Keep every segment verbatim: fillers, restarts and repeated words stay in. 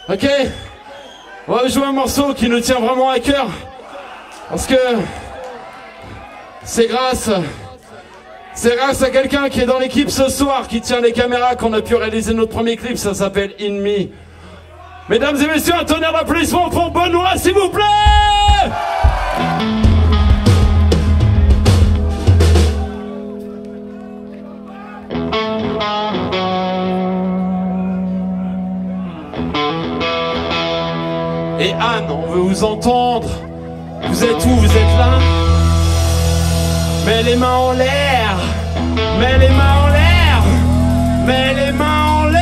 Ok, on va jouer un morceau qui nous tient vraiment à cœur. Parce que c'est grâce, c'est grâce à quelqu'un qui est dans l'équipe ce soir, qui tient les caméras, qu'on a pu réaliser notre premier clip. Ça s'appelle In Me. Mesdames et messieurs, un tonnerre d'applaudissements pour Benoît, s'il vous plaît. Et Anne, on veut vous entendre. Vous êtes où? Vous êtes là? Mets les mains en l'air. Mets les mains en l'air. Mets les mains en l'air.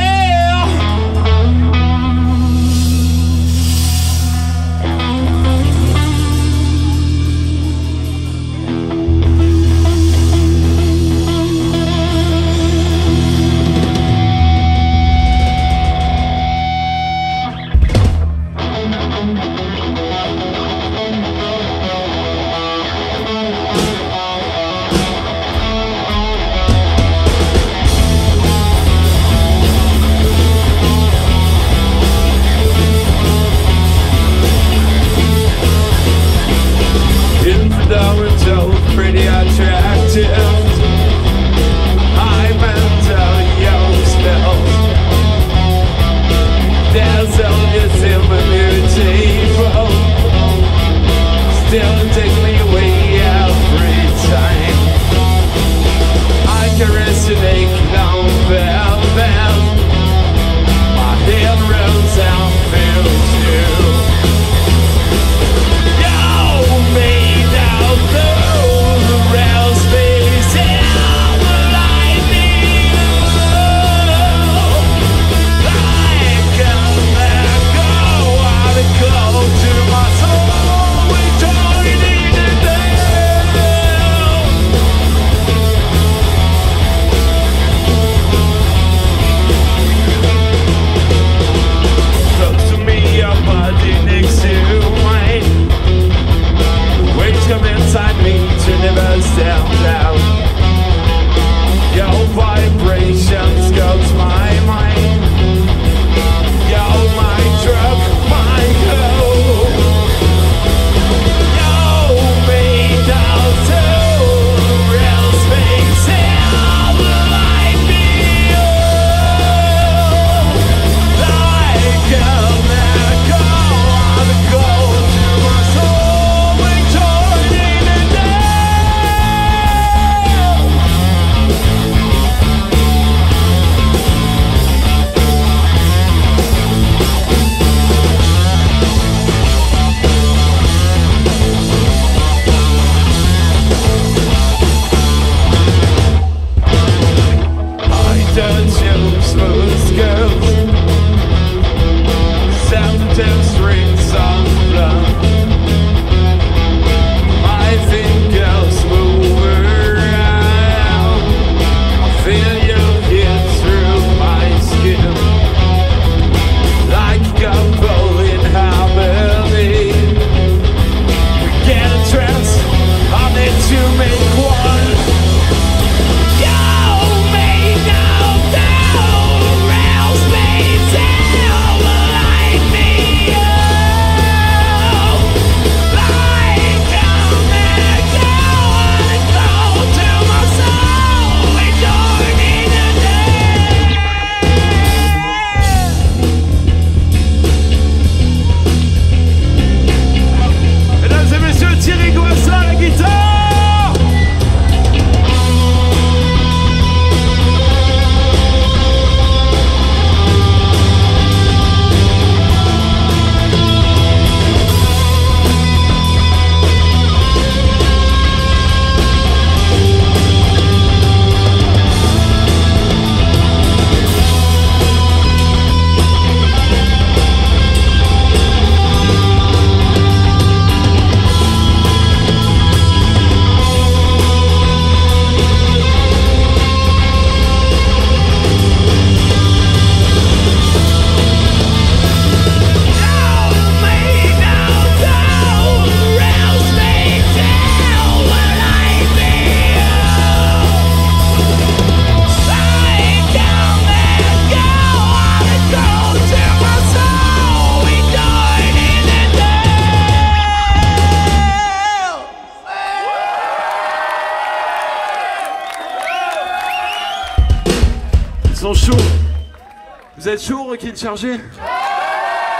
sont chauds. Vous êtes chauds, Rocky de charger?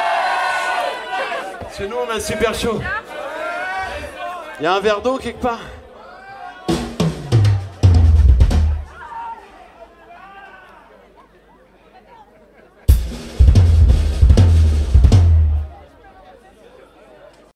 Parce que nous, on a super chaud. Il y a un verre d'eau quelque part?